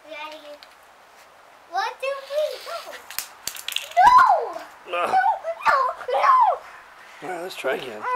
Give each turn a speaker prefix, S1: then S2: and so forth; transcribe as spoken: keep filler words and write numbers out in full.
S1: Ready? One, two, three, go! No!
S2: No!
S1: No! No! No!
S2: All right, let's try again.